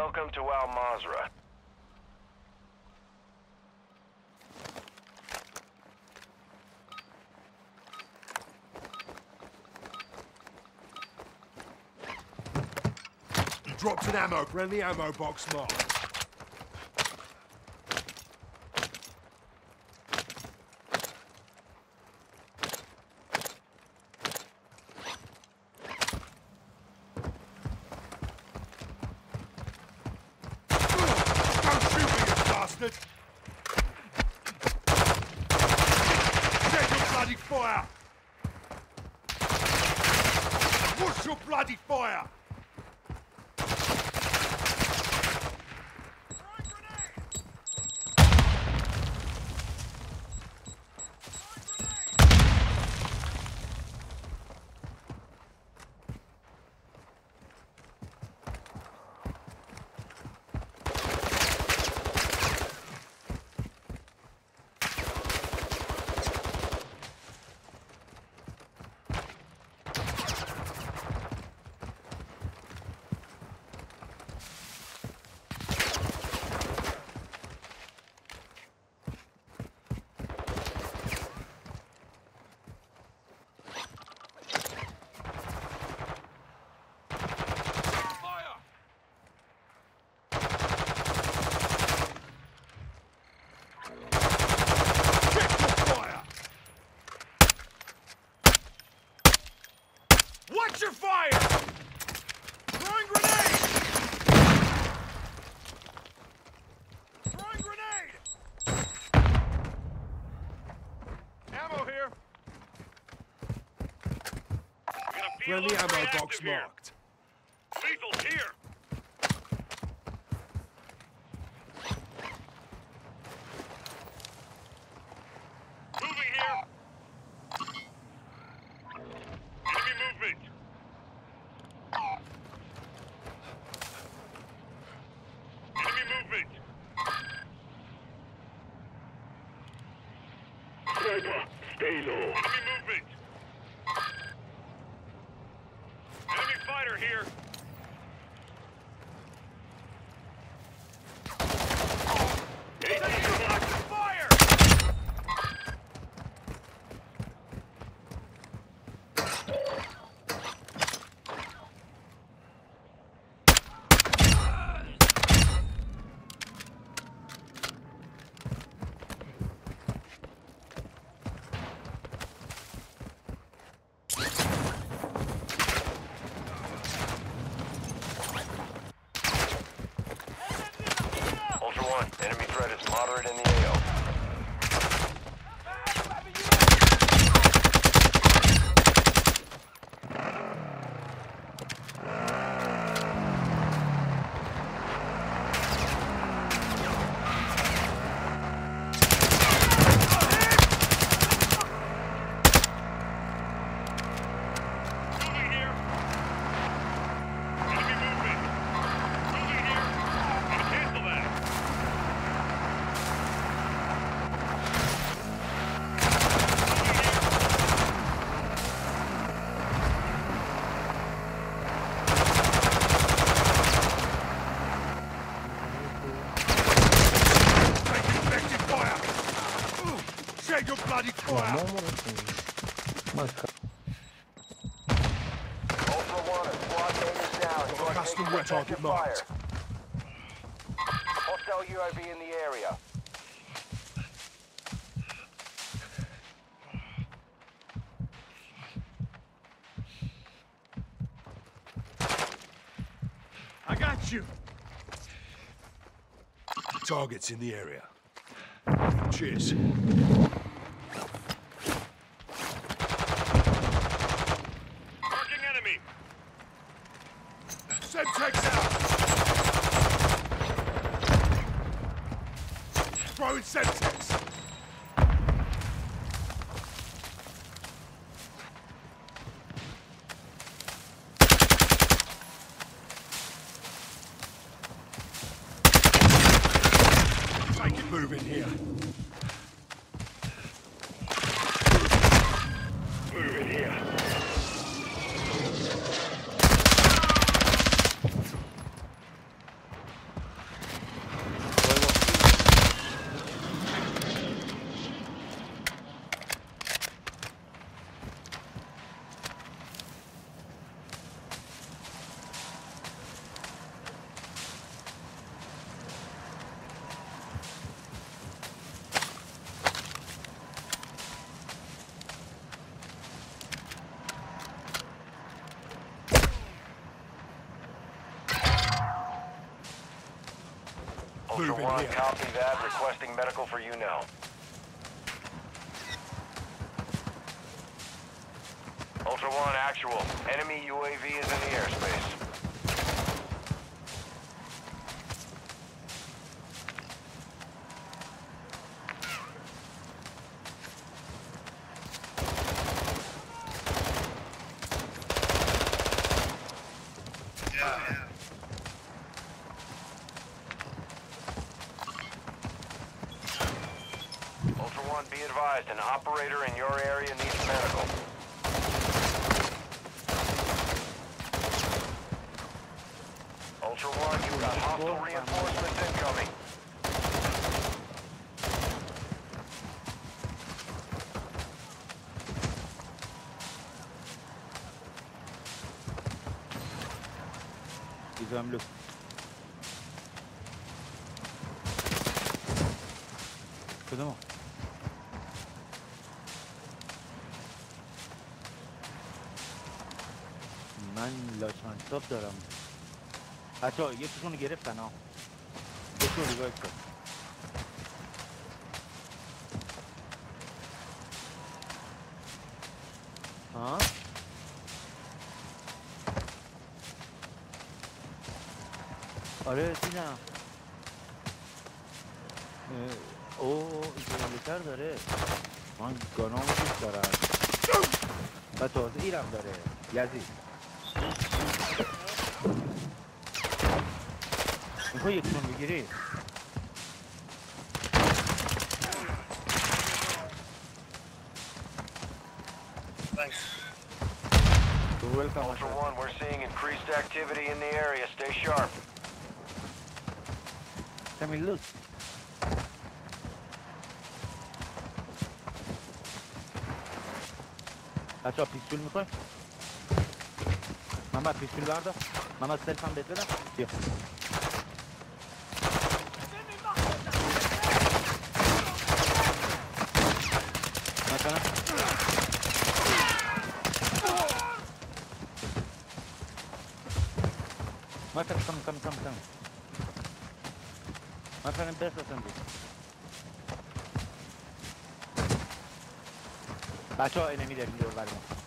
Welcome to Al Mazrah. Dropped an ammo, friendly ammo box marked. Don't shoot me, you bastard! Get your bloody fire! What's your bloody fire? Watch your fire! Throwing grenade! Throwing grenade! Ammo here! Friendly ammo box marked. Lethal's here! Moving here! Enemy movement! Enemy movement! Sniper, stay low. Enemy movement! Enemy fighter here! Fire! Ultra One, enemy threat is moderate in the AO. Moving here. Enemy movement. Moving here. Gonna cancel that. Take effective fire! Shed your bloody fire! Ultra One, a squad mate is down. You are Custom taking wet target effective fire. marked. Hostile UAV in the area. I got you! Targets in the area. Cheers. Marking enemy. Semtex out! Throwing Semtex! Make it move in here. Move in here. Ultra Moving One, here. copy that. Requesting medical for you now. Ultra One, actual. Enemy UAV is in the airspace. Ultra One, be advised, an operator in your area needs medical. Ultra One, you've got hostile reinforcements incoming. Gizemli. شده ما من لاشانتاپ دارم بچه ها یکیشونو گرفتن ها یکیشون ریوایت کن ها آره دیدم اوه ایترالیتر داره من گانامو دوست دارم و تازه ایرم داره یزید میخوای یکتون بگیری Ultra One, we're seeing increased activity in the area. Stay sharp. Come and look. بچه ها پیستول میخوای؟ محمد پیستول بردار محمد سلف هم بهت بدم بیا مثلا مثلا مثلا بچه ها انمی داریم دور بریم